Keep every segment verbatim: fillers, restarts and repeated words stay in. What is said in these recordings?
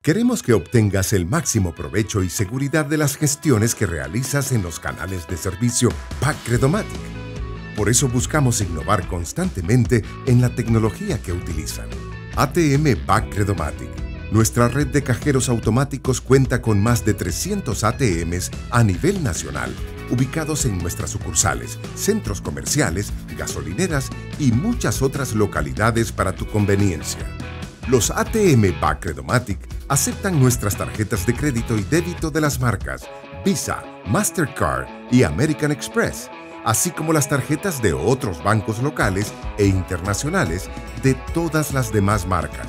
Queremos que obtengas el máximo provecho y seguridad de las gestiones que realizas en los canales de servicio Bacredomatic. Por eso buscamos innovar constantemente en la tecnología que utilizan. A T M Bacredomatic. Nuestra red de cajeros automáticos cuenta con más de trescientos A T Ms a nivel nacional, ubicados en nuestras sucursales, centros comerciales, gasolineras y muchas otras localidades para tu conveniencia. Los A T M Bacredomatic aceptan nuestras tarjetas de crédito y débito de las marcas Visa, Mastercard y American Express, así como las tarjetas de otros bancos locales e internacionales de todas las demás marcas.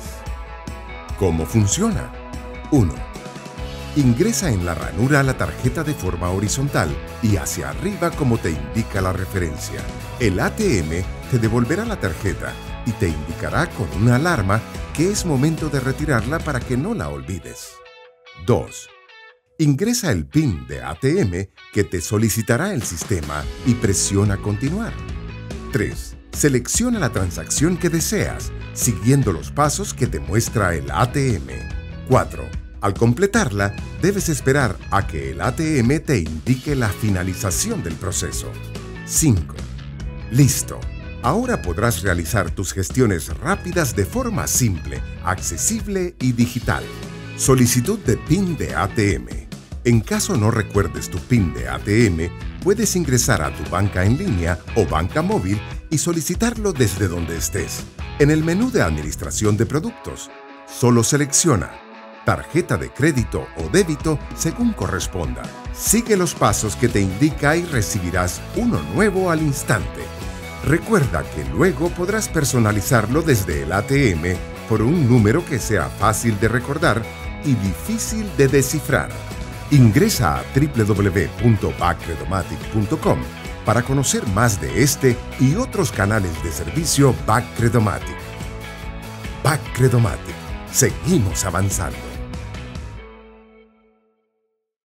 ¿Cómo funciona? uno. Ingresa en la ranura la tarjeta de forma horizontal y hacia arriba como te indica la referencia. El A T M te devolverá la tarjeta y te indicará con una alarma que es momento de retirarla para que no la olvides. dos. Ingresa el PIN de A T M que te solicitará el sistema y presiona Continuar. tres. Selecciona la transacción que deseas, siguiendo los pasos que te muestra el A T M. cuatro. Al completarla, debes esperar a que el A T M te indique la finalización del proceso. cinco. Listo. Ahora podrás realizar tus gestiones rápidas de forma simple, accesible y digital. Solicitud de PIN de A T M. En caso no recuerdes tu PIN de A T M, puedes ingresar a tu banca en línea o banca móvil y solicitarlo desde donde estés. En el menú de Administración de Productos, solo selecciona tarjeta de crédito o débito según corresponda. Sigue los pasos que te indica y recibirás uno nuevo al instante. Recuerda que luego podrás personalizarlo desde el A T M por un número que sea fácil de recordar y difícil de descifrar. Ingresa a doble u doble u doble u punto bacredomatic punto com para conocer más de este y otros canales de servicio Bacredomatic. Bacredomatic. Seguimos avanzando.